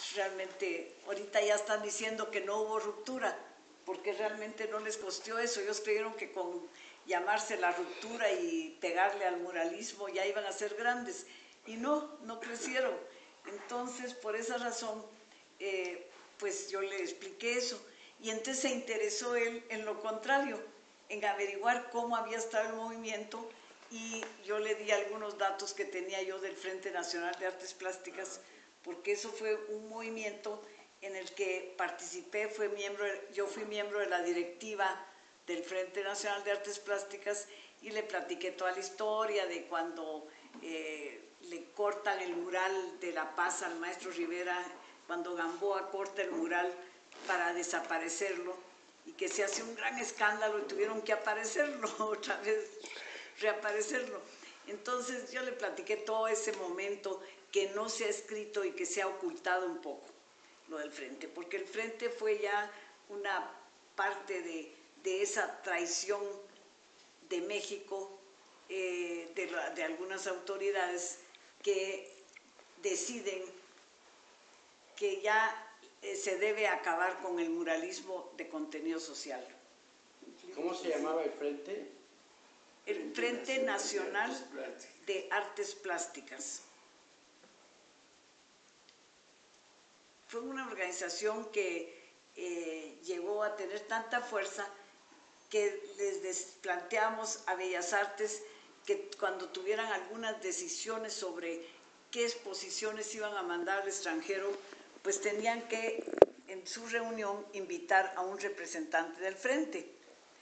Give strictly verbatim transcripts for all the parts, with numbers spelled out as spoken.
realmente, ahorita ya están diciendo que no hubo ruptura, porque realmente no les costó eso. Ellos creyeron que con llamarse La Ruptura y pegarle al muralismo ya iban a ser grandes, y no, no crecieron. Entonces, por esa razón, eh, pues yo le expliqué eso, y entonces se interesó él en lo contrario, en averiguar cómo había estado el movimiento, y yo le di algunos datos que tenía yo del Frente Nacional de Artes Plásticas, porque eso fue un movimiento en el que participé, fue miembro, yo fui miembro de la directiva del Frente Nacional de Artes Plásticas, y le platiqué toda la historia de cuando eh, le cortan el mural de La Paz al maestro Rivera, cuando Gamboa corta el mural para desaparecerlo, y que se hace un gran escándalo y tuvieron que aparecerlo otra vez, reaparecerlo. Entonces yo le platiqué todo ese momento que no se ha escrito y que se ha ocultado un poco, lo del Frente, porque el Frente fue ya una parte de, de esa traición de México, eh, de, la, de algunas autoridades que deciden que ya eh, se debe acabar con el muralismo de contenido social. ¿Cómo se llamaba el Frente? El Frente Nacional de Artes Plásticas. Fue una organización que eh, llegó a tener tanta fuerza que les planteamos a Bellas Artes que cuando tuvieran algunas decisiones sobre qué exposiciones iban a mandar al extranjero, pues tenían que en su reunión invitar a un representante del Frente,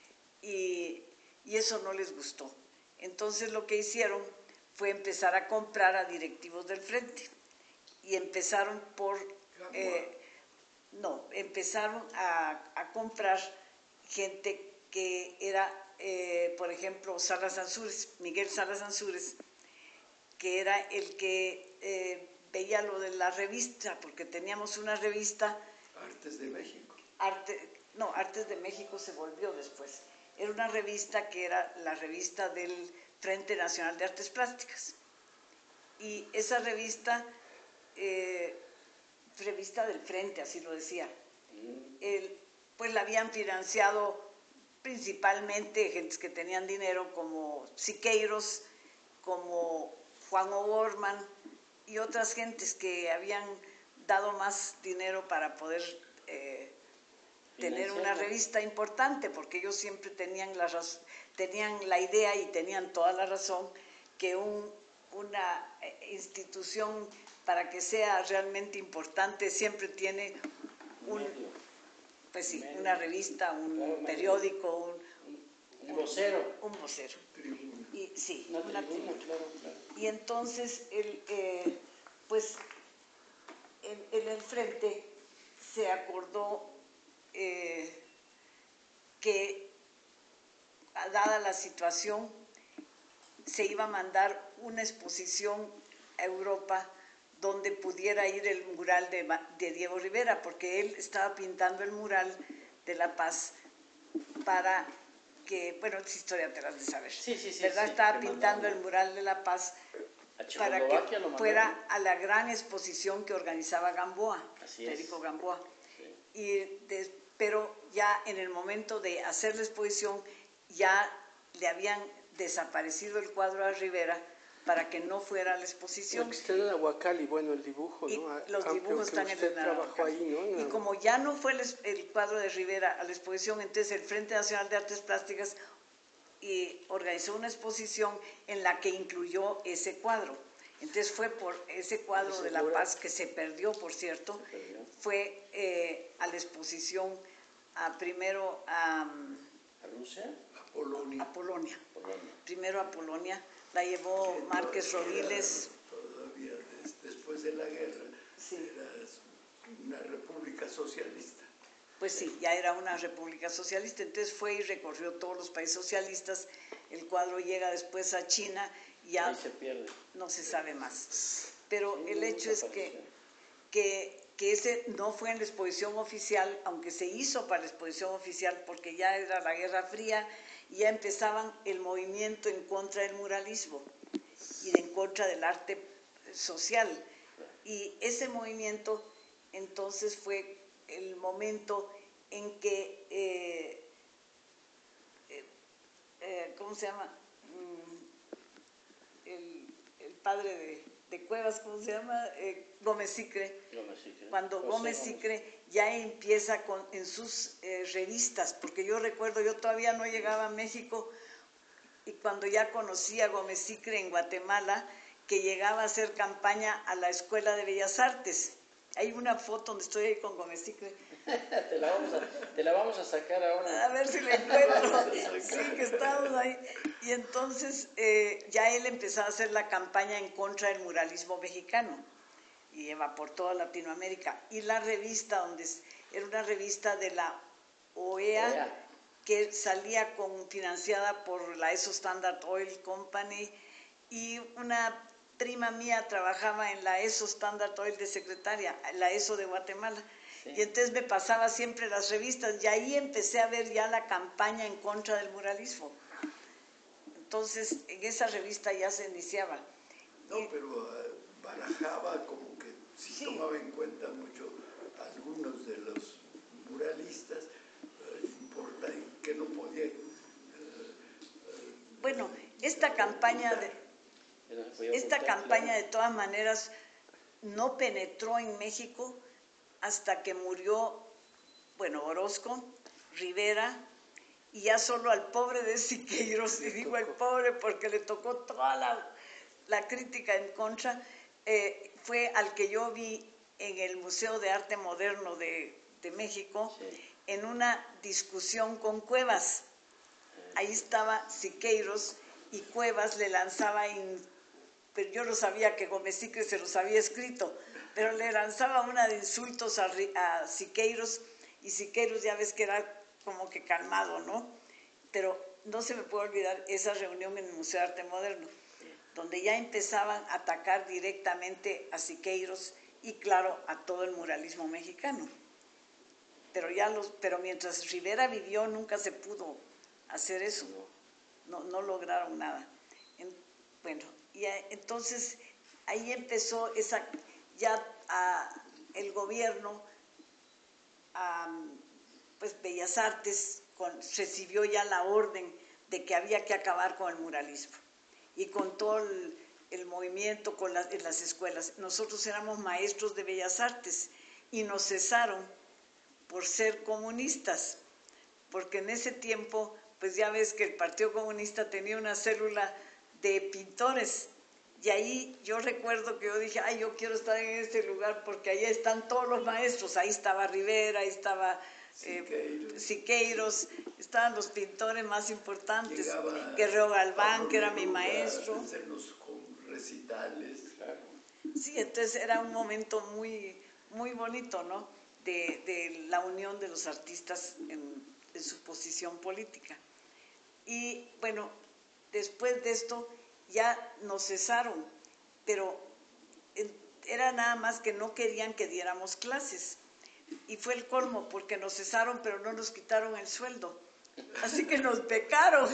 y, y eso no les gustó. Entonces lo que hicieron fue empezar a comprar a directivos del Frente, y empezaron por eh, no, empezaron a, a comprar gente que era, eh, por ejemplo, Salas Ansúrez, Miguel Salas Ansúrez, que era el que eh, veía lo de la revista, porque teníamos una revista. Artes de México. Arte, no, Artes de México se volvió después. Era una revista que era la revista del Frente Nacional de Artes Plásticas. Y esa revista, eh, revista del Frente, así lo decía, el, pues la habían financiado principalmente gentes que tenían dinero, como Siqueiros, como Juan O'Gorman y otras gentes que habían dado más dinero para poder eh, tener una revista importante, porque ellos siempre tenían la, tenían la idea y tenían toda la razón que un, una institución, para que sea realmente importante, siempre tiene un, pues sí, una revista, un periódico, un, un vocero. Un vocero. Y, sí, una una tribuna, claro, claro. Y entonces, el, eh, pues, en, en el Frente se acordó eh, que, dada la situación, se iba a mandar una exposición a Europa donde pudiera ir el mural de, de Diego Rivera, porque él estaba pintando el mural de La Paz para que, bueno, esa historia te la has de saber, sí, sí, sí, ¿verdad? Sí, estaba pintando el mural de La Paz para que fuera a la gran exposición que organizaba Gamboa, Federico Gamboa. Sí. Y de, pero ya en el momento de hacer la exposición ya le habían desaparecido el cuadro a Rivera para que no fuera a la exposición. Porque está en el Aguacali, bueno, el dibujo, y ¿no? Los Amplio dibujos están en el trabajó ahí, ¿no? Y como ya no fue el, el cuadro de Rivera a la exposición, entonces el Frente Nacional de Artes Plásticas y organizó una exposición en la que incluyó ese cuadro. Entonces fue por ese cuadro ese de La Paz, que se perdió, por cierto, perdió. fue eh, a la exposición a, primero a... ¿A Rusia? A Polonia. A Polonia. Polonia. Primero a Polonia, la llevó sí, Márquez Rodiles. Todavía des, después de la guerra, sí. Era una república socialista. Pues sí, ya era una república socialista, entonces fue y recorrió todos los países socialistas. El cuadro llega después a China y ya se pierde. No se sabe más. Pero sí, el hecho es que, que, que ese no fue en la exposición oficial, aunque se hizo para la exposición oficial, porque ya era la Guerra Fría y ya empezaban el movimiento en contra del muralismo y en contra del arte social. Y ese movimiento entonces fue el momento en que, eh, eh, eh, ¿cómo se llama? Mm, el, el padre de, de Cuevas, ¿cómo se llama? Eh, Gómez Sicre. Gómez Sicre. Cuando José Gómez Gómez. Sicre ya empieza con, en sus eh, revistas, porque yo recuerdo, yo todavía no llegaba a México, y cuando ya conocí a Gómez Sicre en Guatemala, que llegaba a hacer campaña a la Escuela de Bellas Artes. Hay una foto donde estoy ahí con Gómez Sicre. te, la vamos a, te la vamos a sacar ahora. A ver si la encuentro. Sí, que estamos ahí. Y entonces eh, ya él empezó a hacer la campaña en contra del muralismo mexicano. Y lleva por toda Latinoamérica. Y la revista, donde era una revista de la O E A, Oea. que salía con, financiada por la Esso Standard Oil Company, y una prima mía trabajaba en la Esso Standard Oil de secretaria, la Esso de Guatemala. Sí. Y entonces me pasaba siempre las revistas, y ahí empecé a ver ya la campaña en contra del muralismo. Entonces, en esa revista ya se iniciaba. No, Y- pero eh, barajaba como que sí, Sí. tomaba en cuenta mucho algunos de los muralistas, eh, importa, y que no podía. eh, Bueno, esta campaña de, Ya no se podía esta ocultar, campaña claro. de todas maneras no penetró en México hasta que murió, bueno, Orozco, Rivera, y ya solo al pobre de Siqueiros, y digo el pobre porque le tocó toda la, la crítica en contra, eh, fue al que yo vi en el Museo de Arte Moderno de, de México, Sí. en una discusión con Cuevas. Ahí estaba Siqueiros y Cuevas le lanzaba, in, pero yo no sabía que Gómez Sicre se los había escrito, pero le lanzaba una de insultos a, a Siqueiros, y Siqueiros ya ves que era como que calmado, ¿no? Pero no se me puede olvidar esa reunión en el Museo de Arte Moderno, donde ya empezaban a atacar directamente a Siqueiros y, claro, a todo el muralismo mexicano. Pero, ya los, pero mientras Rivera vivió nunca se pudo hacer eso, no, no lograron nada. En, bueno, y a, entonces ahí empezó esa, ya a, el gobierno, a, pues Bellas Artes con, recibió ya la orden de que había que acabar con el muralismo y con todo el, el movimiento con la, en las escuelas. Nosotros éramos maestros de Bellas Artes y nos cesaron por ser comunistas, porque en ese tiempo, pues ya ves que el Partido Comunista tenía una célula de pintores, y ahí yo recuerdo que yo dije, ay, yo quiero estar en este lugar porque ahí están todos los maestros, ahí estaba Rivera, ahí estaba eh, Siqueiros. Siqueiros, estaban los pintores más importantes, llegaba Guerrero Galván, Pablo que era mi Neruda maestro. a hacernos con recitales. Claro. Sí, entonces era un momento muy, muy bonito, ¿no? De, de la unión de los artistas en, en su posición política. Y bueno, después de esto ya nos cesaron, pero era nada más que no querían que diéramos clases. Y fue el colmo, porque nos cesaron, pero no nos quitaron el sueldo. Así que nos becaron.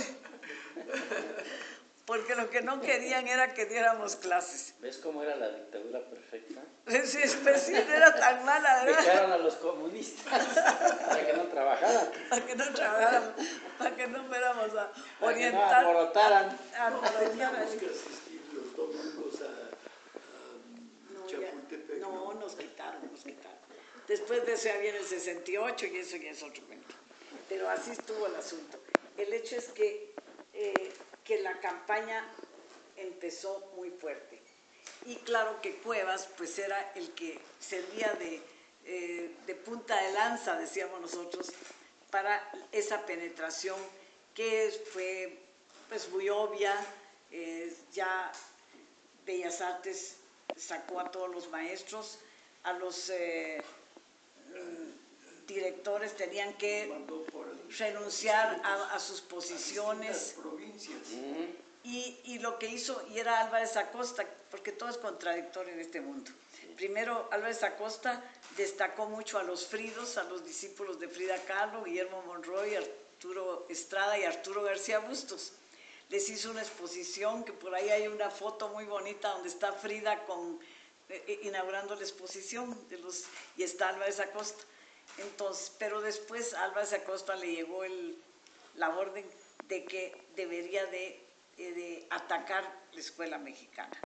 Porque lo que no querían era que diéramos clases. ¿Ves cómo era la dictadura perfecta? Sí, pues sí, no era tan mala, ¿verdad? Dejaron a los comunistas para que no trabajaran, Para que no trabajáramos, para que no fuéramos a para que no orientar. alborotaran. a- a No, orientar teníamos al- que asistir los domingos a, a No, ya- Chapultepec. no, nos quitaron, nos quitaron. Después de eso ya viene el sesenta y ocho y eso ya es otro cuento. Pero así estuvo el asunto. El hecho es que, eh, que la campaña empezó muy fuerte. Y claro que Cuevas pues era el que servía de, eh, de punta de lanza, decíamos nosotros, para esa penetración que fue pues muy obvia. Eh, ya Bellas Artes sacó a todos los maestros, a los eh, mm, directores tenían que Mandó por renunciar a, a sus distintas posiciones. provincias. Y, y lo que hizo, y era Álvarez Acosta, porque todo es contradictorio en este mundo. Primero, Álvarez Acosta destacó mucho a los Fridos, a los discípulos de Frida Kahlo, Guillermo Monroy, Arturo Estrada y Arturo García Bustos. Les hizo una exposición, que por ahí hay una foto muy bonita donde está Frida con, eh, inaugurando la exposición de los, y está Álvarez Acosta. Entonces, pero después a Álvarez Acosta le llegó el, la orden de que debería de, de atacar la escuela mexicana.